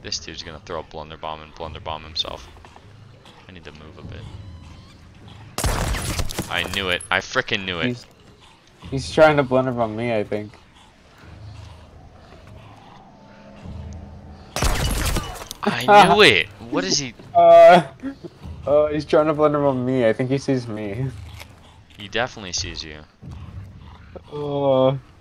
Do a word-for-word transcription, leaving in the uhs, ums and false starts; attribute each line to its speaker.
Speaker 1: This dude's gonna throw a blunder bomb and blunder bomb himself. I need to move a bit. I knew it. I frickin' knew it.
Speaker 2: He's, he's trying to blunder bomb me, I think.
Speaker 1: I knew it. What is he?
Speaker 2: Uh, oh, he's trying to blunder bomb me. I think he sees me.
Speaker 1: He definitely sees you.
Speaker 2: Oh.